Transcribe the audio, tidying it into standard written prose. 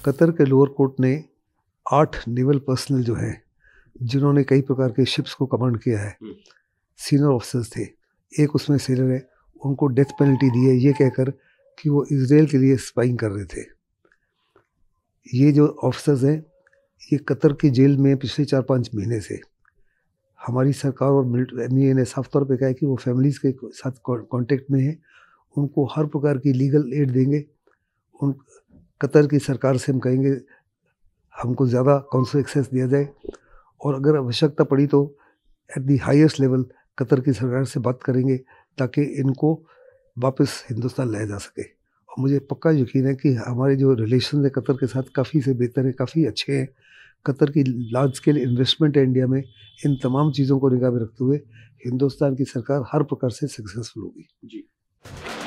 Qatar के lower court ने 8 naval personal जो हैं, जिन्होंने कई प्रकार के शिप्स को कमांड किया है, सीनियर ऑफिसर्स थे, एक उसमें सेलर है, उनको डेथ पेनल्टी दी है ये कहकर कि वो इजराइल के लिए स्पाइंग कर रहे थे। ये जो ऑफिसर्स हैं, ये कतर की जेल में पिछले 4-5 महीने से हमारी सरकार और मिलिट्री ने साफ तौर पे कहा है कि वो फैमिलीज़ के साथ कांटेक्ट में हैं, उनको हर प्रकार की लीगल एड देंगे। उन कतर की सरकार से हम कहेंगे हमको ज़्यादा काउंसिल एक्सेस दिया जाए, और अगर आवश्यकता पड़ी तो at the highest level Qatar की सरकार से बात करेंगे ताकि इनको वापस हिंदुस्तान लाया जा सके। और मुझे पक्का यकीन है कि हमारे जो रिलेशन है कतर के साथ काफ़ी से बेहतर है, काफ़ी अच्छे हैं। कतर की लार्ज स्केल इन्वेस्टमेंट है इंडिया में, इन तमाम चीज़ों को निगाह में रखते हुए हिंदुस्तान की सरकार हर प्रकार से सक्सेसफुल होगी। जी।